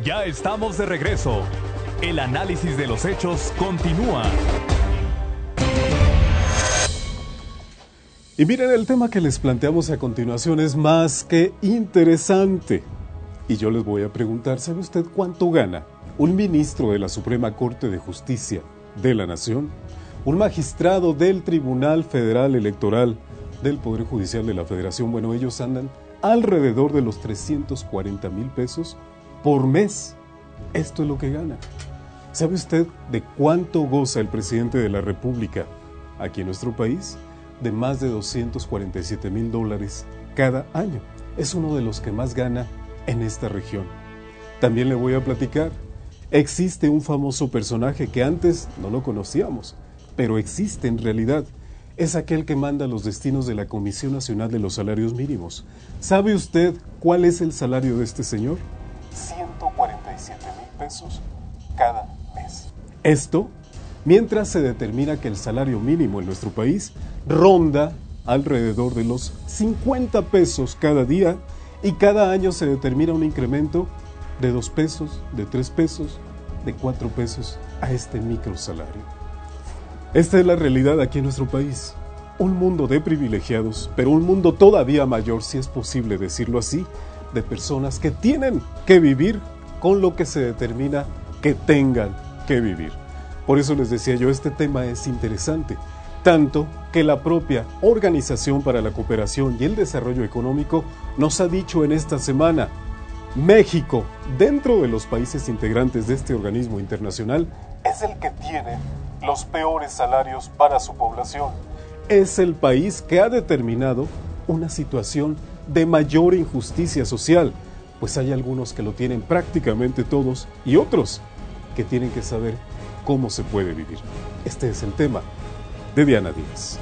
Ya estamos de regreso. El análisis de los hechos continúa. Y miren, el tema que les planteamos a continuación es más que interesante. Y yo les voy a preguntar, ¿sabe usted cuánto gana un ministro de la Suprema Corte de Justicia de la Nación? Un magistrado del Tribunal Federal Electoral del Poder Judicial de la Federación. Bueno, ellos andan alrededor de los 340,000 pesos por mes. Esto es lo que gana. ¿Sabe usted de cuánto goza el presidente de la República aquí en nuestro país? De más de $247,000 cada año. Es uno de los que más gana en esta región. También le voy a platicar. Existe un famoso personaje que antes no lo conocíamos, pero existe en realidad. Es aquel que manda los destinos de la Comisión Nacional de los Salarios Mínimos. ¿Sabe usted cuál es el salario de este señor? 147,000 pesos cada mes. Esto mientras se determina que el salario mínimo en nuestro país ronda alrededor de los 50 pesos cada día y cada año se determina un incremento de 2 pesos, de 3 pesos, de 4 pesos a este microsalario. Esta es la realidad aquí en nuestro país. Un mundo de privilegiados, pero un mundo todavía mayor, si es posible decirlo así, de personas que tienen que vivir con lo que se determina que tengan que vivir. Por eso les decía yo, este tema es interesante, tanto que la propia Organización para la Cooperación y el Desarrollo Económico nos ha dicho en esta semana, México, dentro de los países integrantes de este organismo internacional, es el que tiene los peores salarios para su población. Es el país que ha determinado una situación de mayor injusticia social, pues hay algunos que lo tienen prácticamente todos y otros que tienen que saber cómo se puede vivir. Este es el tema de Diana Díaz.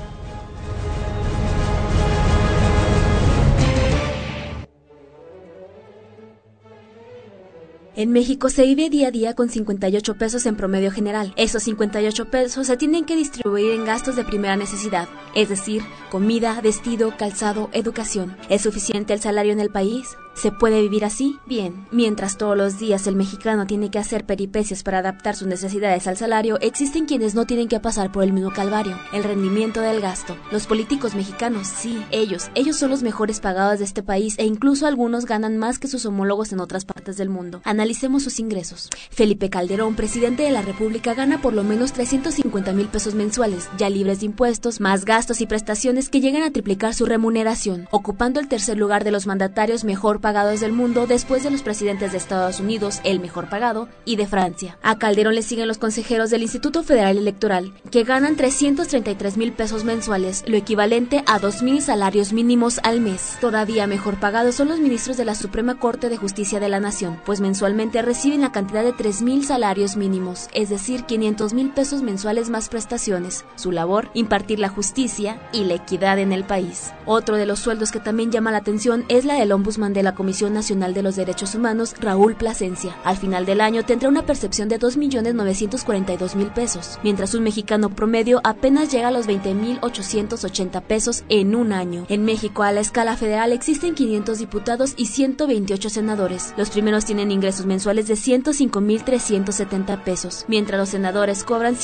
En México se vive día a día con 58 pesos en promedio general. Esos 58 pesos se tienen que distribuir en gastos de primera necesidad, es decir, comida, vestido, calzado, educación. ¿Es suficiente el salario en el país? ¿Se puede vivir así? Bien, mientras todos los días el mexicano tiene que hacer peripecias para adaptar sus necesidades al salario, existen quienes no tienen que pasar por el mismo calvario, el rendimiento del gasto. Los políticos mexicanos, sí, ellos son los mejores pagados de este país e incluso algunos ganan más que sus homólogos en otras partes del mundo. Analicemos sus ingresos. Felipe Calderón, presidente de la República, gana por lo menos 350,000 pesos mensuales, ya libres de impuestos, más gastos y prestaciones que llegan a triplicar su remuneración, ocupando el tercer lugar de los mandatarios mejor pagados del mundo después de los presidentes de Estados Unidos, el mejor pagado, y de Francia. A Calderón le siguen los consejeros del Instituto Federal Electoral, que ganan 333,000 pesos mensuales, lo equivalente a 2,000 salarios mínimos al mes. Todavía mejor pagados son los ministros de la Suprema Corte de Justicia de la Nación, pues mensualmente reciben la cantidad de 3,000 salarios mínimos, es decir, 500,000 pesos mensuales más prestaciones. Su labor, impartir la justicia y la equidad en el país. Otro de los sueldos que también llama la atención es la del ombudsman de la Comisión Nacional de los Derechos Humanos, Raúl Plasencia. Al final del año tendrá una percepción de 2,942,000 pesos, mientras un mexicano promedio apenas llega a los 20,880 pesos en un año. En México, a la escala federal, existen 500 diputados y 128 senadores. Los primeros tienen ingresos mensuales de 105,370 pesos, mientras los senadores cobran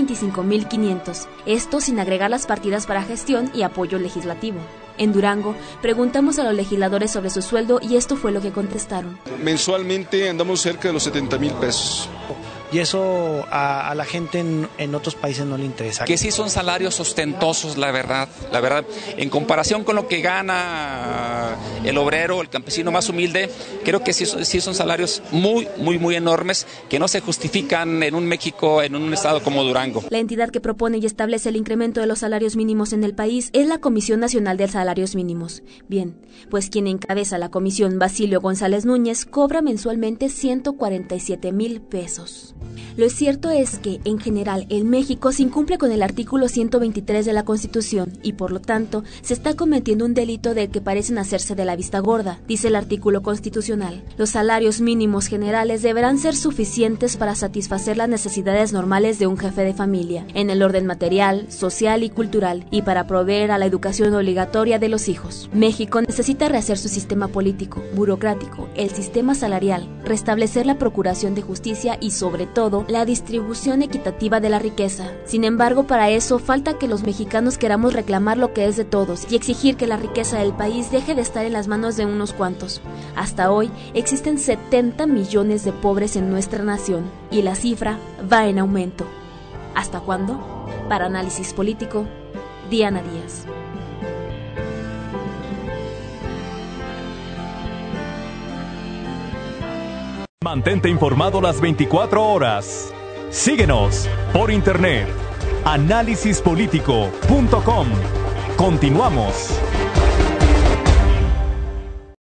125,500. Esto sin agregar las partidas para gestión y apoyo legislativo. En Durango, preguntamos a los legisladores sobre su sueldo y esto fue lo que contestaron. Mensualmente andamos cerca de los 70,000 pesos. Y eso a la gente en otros países no le interesa. Que sí son salarios ostentosos, la verdad, en comparación con lo que gana el obrero, el campesino más humilde, creo que sí son salarios muy enormes que no se justifican en un México, en un estado como Durango. La entidad que propone y establece el incremento de los salarios mínimos en el país es la Comisión Nacional de Salarios Mínimos. Bien, pues quien encabeza la comisión, Basilio González Núñez, cobra mensualmente 147,000 pesos. Lo cierto es que, en general, en México se incumple con el artículo 123 de la Constitución y, por lo tanto, se está cometiendo un delito del que parecen hacerse de la vista gorda, dice el artículo constitucional. Los salarios mínimos generales deberán ser suficientes para satisfacer las necesidades normales de un jefe de familia, en el orden material, social y cultural, y para proveer a la educación obligatoria de los hijos. México necesita rehacer su sistema político, burocrático, el sistema salarial, restablecer la procuración de justicia y, sobre todo, la distribución equitativa de la riqueza. Sin embargo, para eso falta que los mexicanos queramos reclamar lo que es de todos y exigir que la riqueza del país deje de estar en las manos de unos cuantos. Hasta hoy existen 70 millones de pobres en nuestra nación y la cifra va en aumento. ¿Hasta cuándo? Para Análisis Político, Diana Díaz. Mantente informado las 24 horas. Síguenos por internet. Análisispolitico.com. Continuamos.